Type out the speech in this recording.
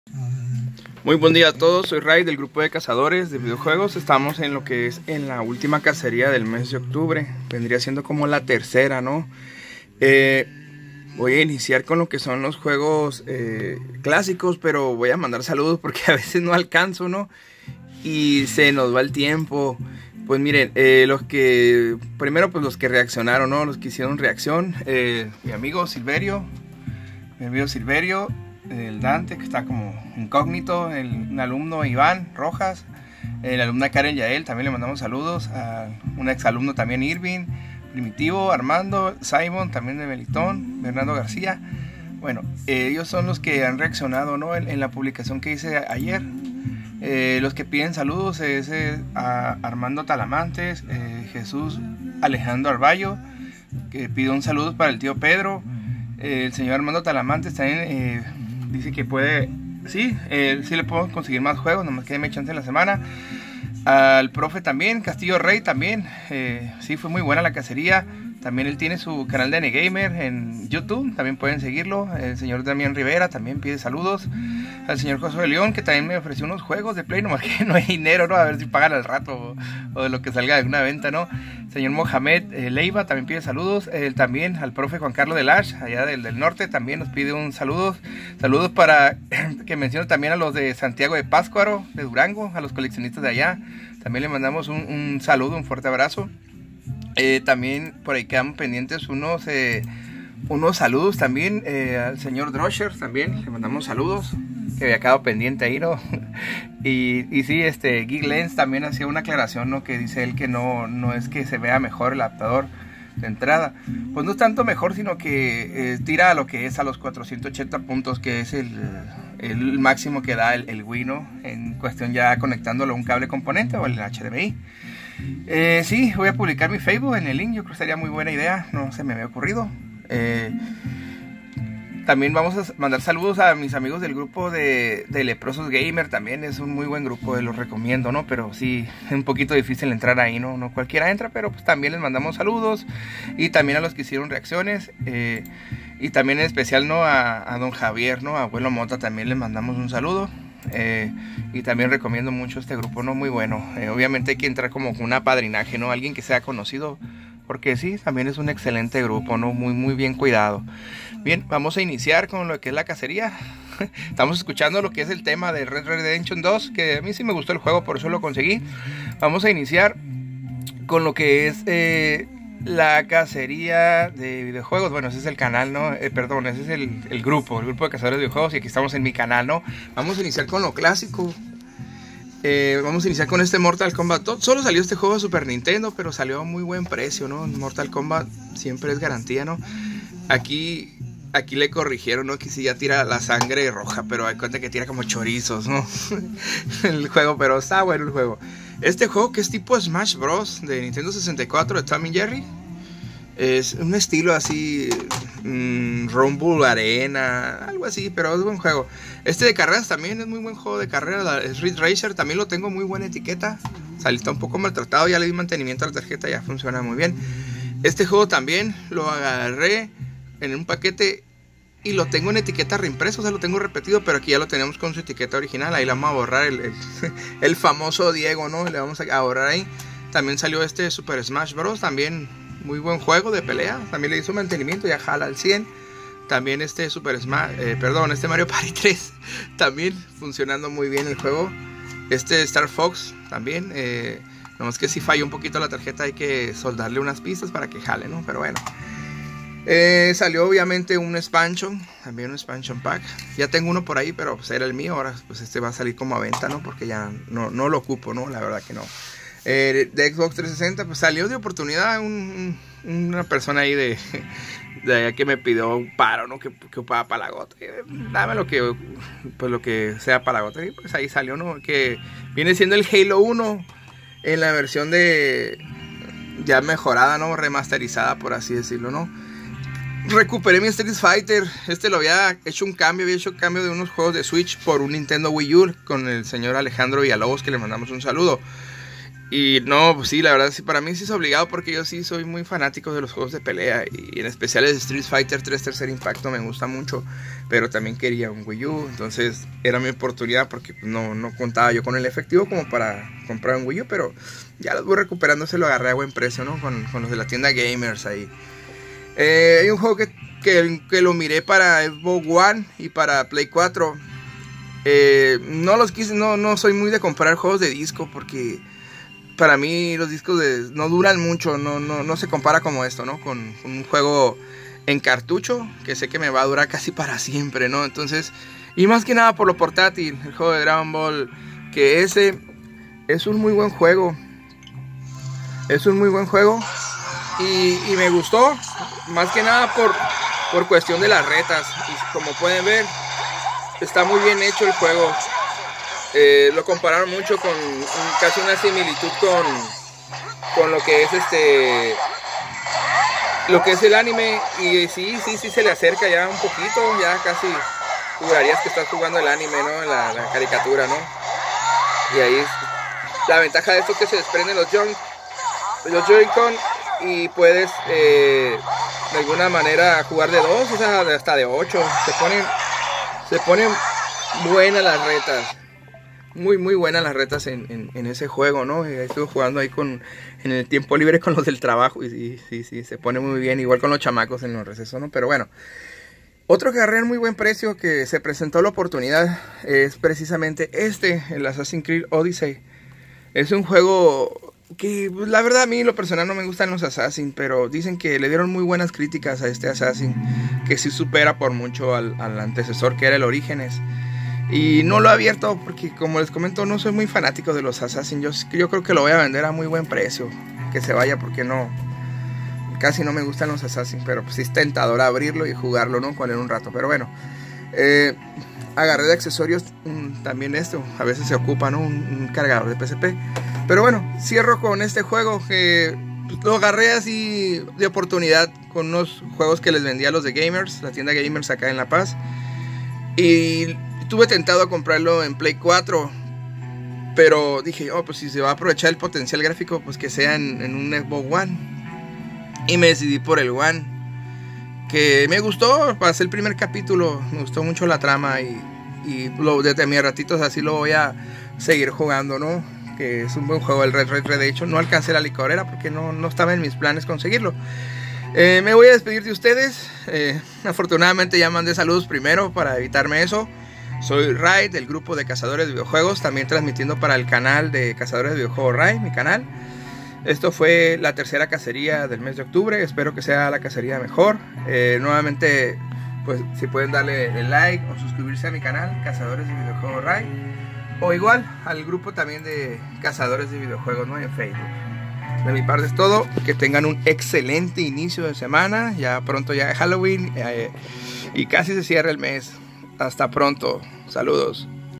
Muy buen día a todos, soy Ray del grupo de cazadores de videojuegos. Estamos en lo que es en la última cacería del mes de octubre. Vendría siendo como la tercera, ¿no? Voy a iniciar con lo que son los juegos clásicos, pero voy a mandar saludos porque a veces no alcanzo, ¿no? Y se nos va el tiempo. Pues miren, primero pues los que reaccionaron, ¿no? Los que hicieron reacción, mi amigo Silverio, el Dante, que está como incógnito, un alumno Iván Rojas, la alumna Karen Yael, también le mandamos saludos, a un exalumno también Irving, Primitivo, Armando, Simon, también de Melitón, Bernardo García. Bueno, ellos son los que han reaccionado, ¿no? en la publicación que hice ayer. Los que piden saludos es a Armando Talamantes, Jesús Alejandro Arballo, que pide un saludo para el tío Pedro. El señor Armando Talamantes también dice que puede, sí le puedo conseguir más juegos, nomás que me chance en la semana. Al profe también, Castillo Rey también, sí, fue muy buena la cacería. También él tiene su canal de NGamer en YouTube, también pueden seguirlo. El señor Damián Rivera también pide saludos. Al señor Josué León, que también me ofreció unos juegos de Play, nomás que no hay dinero, ¿no? A ver si pagan al rato o de lo que salga de una venta, ¿no? El señor Mohamed Leiva también pide saludos. También al profe Juan Carlos Delash, allá del norte, también nos pide un saludo. Saludos para que menciono también a los de Santiago de Pátzcuaro, de Durango, a los coleccionistas de allá. También le mandamos un saludo, un fuerte abrazo. También por ahí quedan pendientes unos saludos también al señor Drosher, también le mandamos saludos, que había quedado pendiente ahí, ¿no? y sí, Geek Lens también hacía una aclaración, ¿no? Que dice él que no es que se vea mejor el adaptador de entrada, pues no es tanto mejor, sino que tira a lo que es a los 480 puntos, que es el máximo que da el Wii, ¿no? En cuestión ya conectándolo a un cable componente o el HDMI. Sí, voy a publicar mi Facebook en el link, yo creo que sería muy buena idea, no se me había ocurrido. También vamos a mandar saludos a mis amigos del grupo de Leprosos Gamer, también es un muy buen grupo, los recomiendo, ¿no? Pero sí, es un poquito difícil entrar ahí, no cualquiera entra, pero pues también les mandamos saludos. Y también a los que hicieron reacciones, y también en especial, ¿no? A don Javier, ¿no? A Abuelo Mota también les mandamos un saludo. Y también recomiendo mucho este grupo, ¿no? Muy bueno. Obviamente hay que entrar como con un apadrinaje, ¿no? Alguien que sea conocido, porque sí, también es un excelente grupo, ¿no? Muy bien cuidado. Bien, vamos a iniciar con lo que es la cacería. Estamos escuchando lo que es el tema de Red Dead Redemption 2, que a mí sí me gustó el juego, por eso lo conseguí. Vamos a iniciar con lo que es la cacería de videojuegos. Bueno, ese es el canal, ¿no? Perdón, ese es el grupo de cazadores de videojuegos, y aquí estamos en mi canal, ¿no? Vamos a iniciar con lo clásico. Vamos a iniciar con este Mortal Kombat 2. Solo salió este juego de Super Nintendo, pero salió a muy buen precio, ¿no? Mortal Kombat siempre es garantía, ¿no? Aquí le corrigieron, ¿no? Que sí ya tira la sangre roja, pero hay cuenta que tira como chorizos, ¿no? El juego, pero está bueno el juego. Este juego, que es tipo Smash Bros. De Nintendo 64 de Tom y Jerry, es un estilo así, Rumble Arena, algo así, pero es buen juego. De carreras también es muy buen juego de carreras. Street Racer también lo tengo muy buena etiqueta. Está un poco maltratado, ya le di mantenimiento a la tarjeta, ya funciona muy bien. Este juego también lo agarré en un paquete y lo tengo en etiqueta reimpreso, o sea, lo tengo repetido, pero aquí ya lo tenemos con su etiqueta original. Ahí le vamos a borrar el famoso Diego, ¿no? Le vamos a borrar ahí. También salió Super Smash Bros. También muy buen juego de pelea. También le hizo mantenimiento, ya jala al 100. También Mario Party 3. También funcionando muy bien el juego. Star Fox también. Nomás que si falla un poquito la tarjeta, hay que soldarle unas pistas para que jale, ¿no? Pero bueno. Salió obviamente un expansion, también un expansion pack. Ya tengo uno por ahí, pero pues era el mío. Ahora pues va a salir como a venta, ¿no? Porque ya no lo ocupo, ¿no? La verdad que no. De Xbox 360 pues salió de oportunidad una persona ahí de allá que me pidió un paro, ¿no? Que ocupaba para la gota. Dame lo que sea para la gota. Y pues ahí salió, ¿no? Que viene siendo el Halo 1 en la versión ya mejorada, ¿no? Remasterizada, por así decirlo, ¿no? Recuperé mi Street Fighter. Lo había hecho cambio de unos juegos de Switch por un Nintendo Wii U con el señor Alejandro Villalobos, que le mandamos un saludo. Y no, pues sí, la verdad sí, para mí sí es obligado porque yo sí soy muy fanático de los juegos de pelea. Y en especial el Street Fighter 3 Tercer Impacto me gusta mucho. Pero también quería un Wii U, entonces era mi oportunidad porque no contaba yo con el efectivo como para comprar un Wii U. Pero ya los voy recuperando, se lo agarré a buen precio, ¿no? Con los de la tienda Gamers ahí. Hay un juego que lo miré para Xbox One y para Play 4. No los quise, no soy muy de comprar juegos de disco porque para mí los discos no duran mucho, no se compara como esto, ¿no? Con un juego en cartucho que sé que me va a durar casi para siempre, ¿no? Entonces, y más que nada por lo portátil, el juego de Dragon Ball, que ese es un muy buen juego. Es un muy buen juego y me gustó, más que nada por cuestión de las retas. Y como pueden ver, está muy bien hecho el juego. Lo compararon mucho con casi una similitud con lo que es lo que es el anime, y sí se le acerca ya un poquito, ya casi jurarías que estás jugando el anime, ¿no? La caricatura, ¿no? Y ahí la ventaja de esto es que se desprenden los Joy-Con y puedes de alguna manera jugar de 2, o sea, hasta de 8. Se ponen buenas las retas. Muy buenas las retas en ese juego, ¿no? Estuve jugando ahí en el tiempo libre con los del trabajo y sí, se pone muy bien, igual con los chamacos en los recesos, ¿no? Pero bueno, otro que agarré en muy buen precio que se presentó la oportunidad es precisamente el Assassin's Creed Odyssey. Es un juego que, pues, la verdad a mí lo personal no me gustan los Assassin, pero dicen que le dieron muy buenas críticas a este Assassin, que sí supera por mucho al antecesor que era el Orígenes. Y no lo he abierto porque, como les comento, no soy muy fanático de los Assassin. Yo creo que lo voy a vender a muy buen precio. Que se vaya porque casi no me gustan los Assassin. Pero pues sí es tentador abrirlo y jugarlo, ¿no? Con él un rato. Pero bueno, agarré de accesorios también a veces se ocupa, ¿no? Un cargador de PSP. Pero bueno, cierro con este juego que lo agarré así de oportunidad con unos juegos que les vendía a los de Gamers, la tienda Gamers acá en La Paz. Y estuve tentado a comprarlo en Play 4, pero dije, pues si se va a aprovechar el potencial gráfico, pues que sea en un Xbox One. Y me decidí por el One, que me gustó. Pasé el primer capítulo, me gustó mucho la trama y desde mis ratitos así lo voy a seguir jugando, ¿no? Que es un buen juego el Red Red Redemption. No alcancé la licorera porque no estaba en mis planes conseguirlo. Me voy a despedir de ustedes. Afortunadamente ya mandé saludos primero para evitarme eso. Soy Ray del grupo de Cazadores de Videojuegos, también transmitiendo para el canal de Cazadores de Videojuegos Ray, mi canal. Esto fue la tercera cacería del mes de octubre, espero que sea la cacería mejor. Nuevamente, pues si pueden darle el like o suscribirse a mi canal, Cazadores de Videojuegos Ray. O igual al grupo también de Cazadores de Videojuegos, ¿no? En Facebook. De mi parte es todo, que tengan un excelente inicio de semana, ya pronto ya es Halloween y casi se cierra el mes. Hasta pronto, saludos.